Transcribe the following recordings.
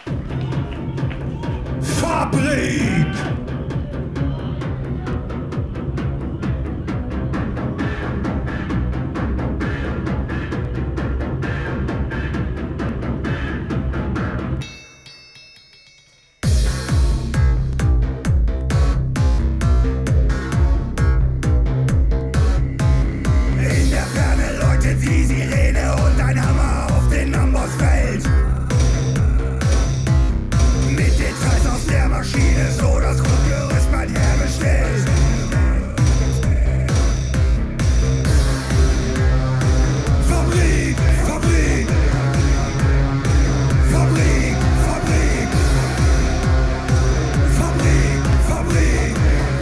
Fabrik! Die Sirene und ein Hammer auf den Ambossfeld. Mit Details aus der Maschine, so das Grundgerüst bald hergestellt. Fabrik, Fabrik, Fabrik, Fabrik, Fabrik, Fabrik.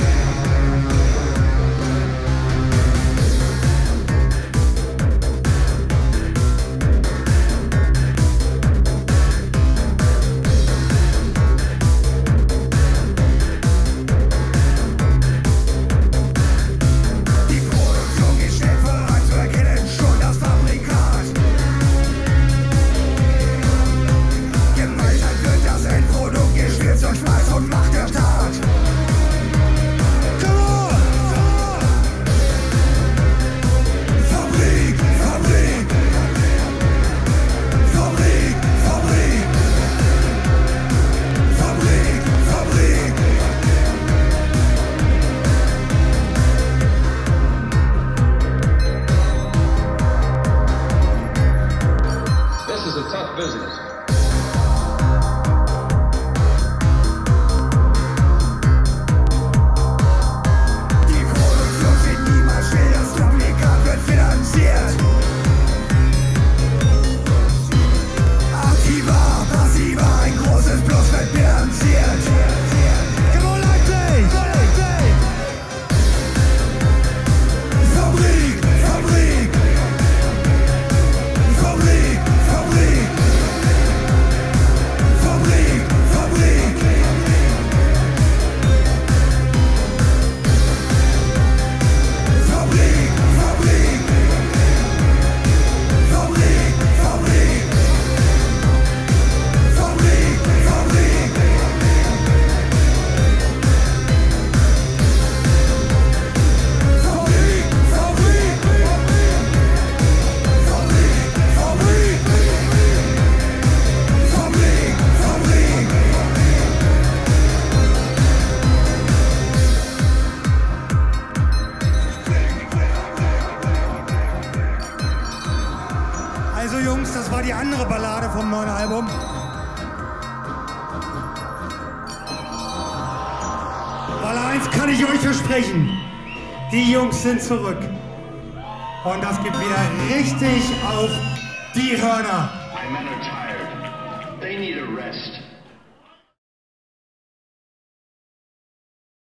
Also Jungs, das war die andere Ballade vom neuen Album. Baller 1 kann ich euch versprechen. Die Jungs sind zurück. Und das gibt wieder richtig auf die Hörner. My men are tired. They need a rest.